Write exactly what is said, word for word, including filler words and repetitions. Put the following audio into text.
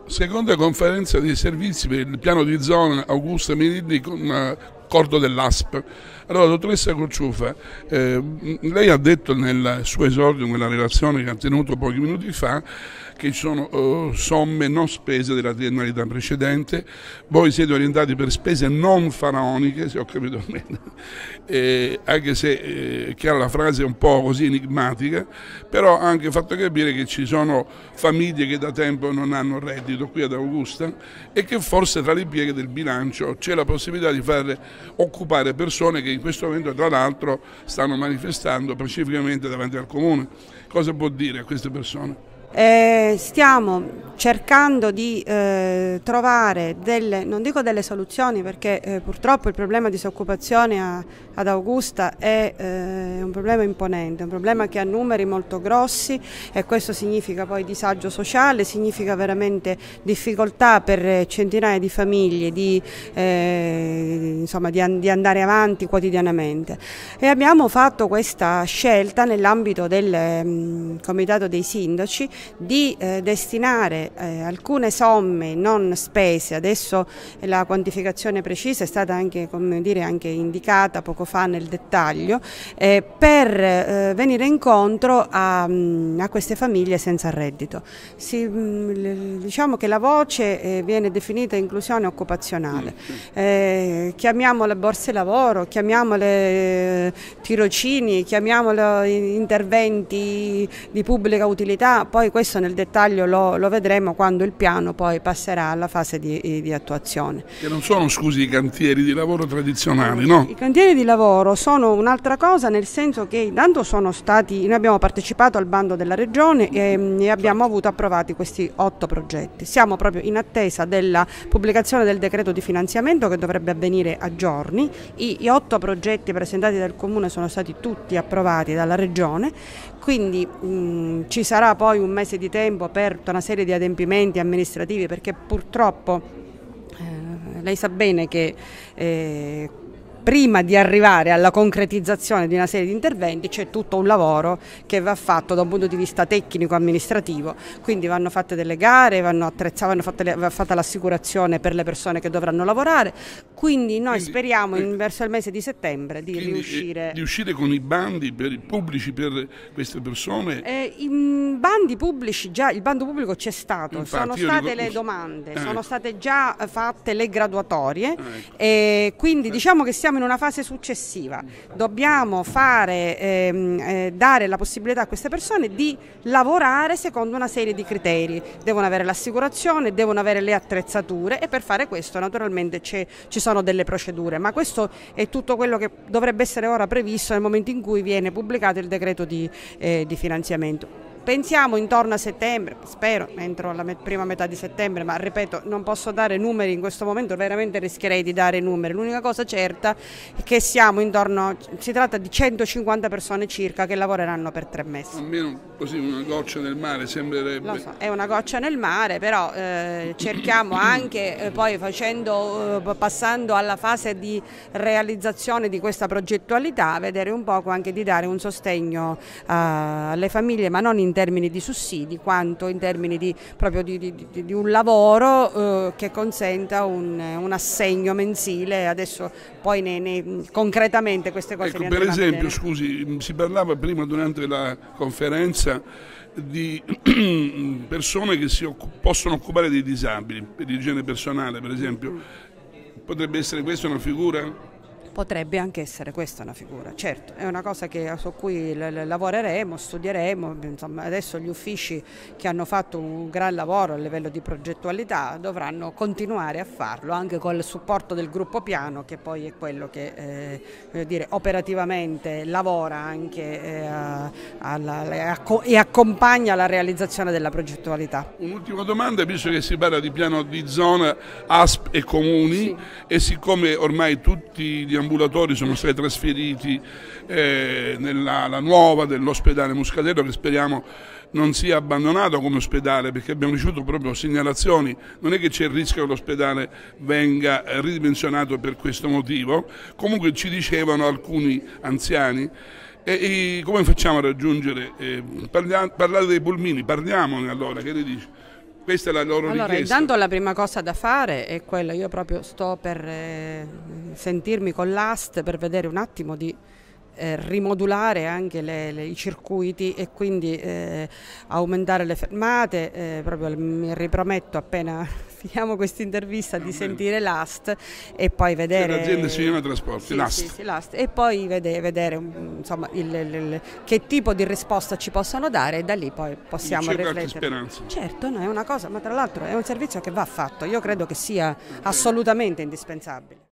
Seconda conferenza dei servizi per il piano di zona Augusta Merilli con accordo dell'A S P. Allora, dottoressa Cocciufa, eh, lei ha detto nel suo esordio, nella relazione che ha tenuto pochi minuti fa, che ci sono uh, somme non spese della triennalità precedente, voi siete orientati per spese non faraoniche, se ho capito bene, eh, anche se eh, chiaro, la frase è un po' così enigmatica, però ha anche fatto capire che ci sono famiglie che da tempo non hanno reddito qui ad Augusta e che forse tra le pieghe del bilancio c'è la possibilità di far occupare persone che in questo momento tra l'altro stanno manifestando pacificamente davanti al comune. Cosa può dire a queste persone? Eh, stiamo cercando di eh, trovare delle, non dico delle soluzioni, perché eh, purtroppo il problema di disoccupazione a, ad Augusta è eh, un problema imponente, un problema che ha numeri molto grossi, e questo significa poi disagio sociale, significa veramente difficoltà per centinaia di famiglie di, eh, insomma, di, di andare avanti quotidianamente. E abbiamo fatto questa scelta nell'ambito del mh, comitato dei sindaci di eh, destinare eh, alcune somme non spese. Adesso la quantificazione precisa è stata anche, come dire, anche indicata poco fa nel dettaglio, eh, per eh, venire incontro a, a queste famiglie senza reddito. Si, diciamo che la voce eh, viene definita inclusione occupazionale, eh, chiamiamole borse lavoro, chiamiamole eh, tirocini, chiamiamole interventi di pubblica utilità. Poi questo nel dettaglio lo, lo vedremo quando il piano poi passerà alla fase di, di attuazione. Che non sono, scusi, i cantieri di lavoro tradizionali, no? I cantieri di lavoro sono un'altra cosa, nel senso che intanto sono stati, noi abbiamo partecipato al bando della regione e, e abbiamo avuto approvati questi otto progetti. Siamo proprio in attesa della pubblicazione del decreto di finanziamento che dovrebbe avvenire a giorni. I, i otto progetti presentati dal comune sono stati tutti approvati dalla regione, quindi mh, ci sarà poi un mese di tempo per tutta una serie di adempimenti amministrativi, perché purtroppo eh, lei sa bene che eh, prima di arrivare alla concretizzazione di una serie di interventi c'è tutto un lavoro che va fatto da un punto di vista tecnico-amministrativo, quindi vanno fatte delle gare, vanno attrezzate, vanno fatte le, va fatta l'assicurazione per le persone che dovranno lavorare, quindi noi quindi, speriamo in, verso il mese di settembre di riuscire... di uscire con i bandi per i pubblici per queste persone? Eh, I bandi pubblici, già il bando pubblico c'è stato, infatti, sono state ricordo... le domande, eh. sono state già fatte le graduatorie, ah, ecco. E quindi diciamo che siamo in una fase successiva, dobbiamo fare, ehm, eh, dare la possibilità a queste persone di lavorare secondo una serie di criteri, devono avere l'assicurazione, devono avere le attrezzature, e per fare questo naturalmente ci sono delle procedure, ma questo è tutto quello che dovrebbe essere ora previsto nel momento in cui viene pubblicato il decreto di, eh, di finanziamento. Pensiamo intorno a settembre, spero entro la prima metà di settembre, ma ripeto, non posso dare numeri in questo momento, veramente rischierei di dare numeri. L'unica cosa certa è che siamo intorno, si tratta di centocinquanta persone circa che lavoreranno per tre mesi. Almeno così una goccia nel mare sembrerebbe. Lo so, è una goccia nel mare, però eh, cerchiamo anche eh, poi facendo, eh, passando alla fase di realizzazione di questa progettualità, vedere un poco anche di dare un sostegno uh, alle famiglie, ma non in termini di sussidi quanto in termini di, proprio di, di, di, di un lavoro eh, che consenta un, un assegno mensile. Adesso poi ne, ne, concretamente queste cose ecco, per esempio, scusi, si parlava prima durante la conferenza di persone che si occup- possono occupare dei disabili per igiene personale, per esempio. Potrebbe essere questa una figura? Potrebbe anche essere questa una figura, certo, è una cosa che, su cui lavoreremo, studieremo. Insomma, adesso gli uffici che hanno fatto un gran lavoro a livello di progettualità dovranno continuare a farlo anche con il supporto del gruppo piano, che poi è quello che eh, voglio dire, operativamente lavora anche eh, alla, e accompagna la realizzazione della progettualità. Un'ultima domanda, visto che si parla di piano di zona A S P e comuni, sì. E siccome ormai tutti gli ambulatori sono stati trasferiti eh, nella la nuova dell'ospedale Muscatello, che speriamo non sia abbandonato come ospedale, perché abbiamo ricevuto proprio segnalazioni, non è che c'è il rischio che l'ospedale venga ridimensionato per questo motivo, comunque ci dicevano alcuni anziani. E, e come facciamo a raggiungere, eh, parliamo, parlare dei pulmini, parliamone allora, che ne dici? Questa è la loro allora, richiesta? Intanto la prima cosa da fare è quella, io proprio sto per eh, sentirmi con l'A S T per vedere un attimo di eh, rimodulare anche le, le, i circuiti e quindi eh, aumentare le fermate, eh, proprio mi riprometto appena finiamo questa intervista di sentire l'A S T e poi vedere l'azienda Siciliana Trasporti, sì, l'A S T. Sì, sì, l'A S T, e poi vedere, vedere insomma, il, il, il, che tipo di risposta ci possono dare e da lì poi possiamo riflettere. Speranza. Certo, no, è una cosa, ma tra l'altro è un servizio che va fatto, io credo che sia assolutamente indispensabile.